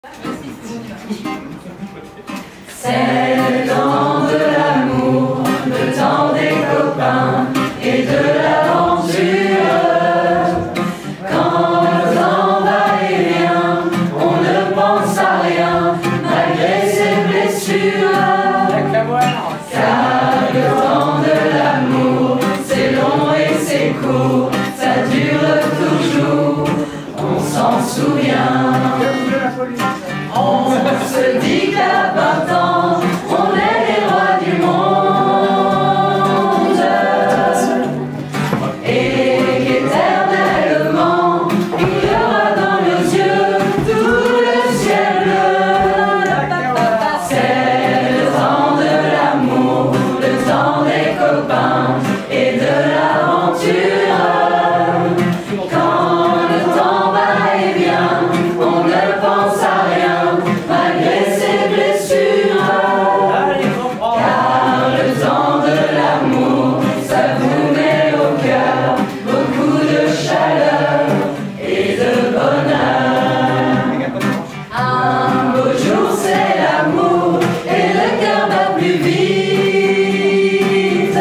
C'est le temps de l'amour, le temps des copains et de l'aventure. Quand le temps va et vient, on ne pense à rien malgré ses blessures. Car le temps de l'amour, c'est long et c'est court, ça dure toujours, on s'en souvient. On se dit qu'à 20 ans, on est les rois du monde et qu'éternellement, il y aura dans nos yeux tout le ciel bleu. C'est le temps de l'amour, le temps des copains et de l'aventure. Quand le temps va et vient, on ne pense à rien malgré ses blessures. Car le temps de l'amour, ça vous met au cœur beaucoup de chaleur et de bonheur. Un beau jour c'est l'amour et le cœur bat plus vite.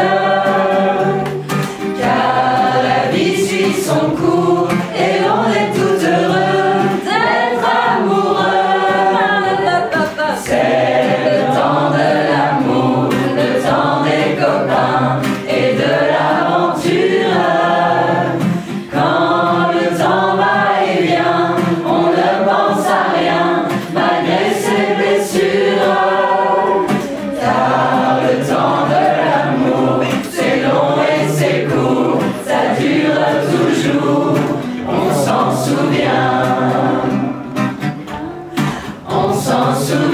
Car la vie suit son cours et on est tout heureux d'être amoureux. C'est le temps de l'amour, le temps des copains et de l'aventure. Quand le temps va et vient, on ne pense à rien malgré ses blessures. Car le temps de l'amour, c'est long et c'est court, ça dure toujours, on s'en souvient. On s'en souvient.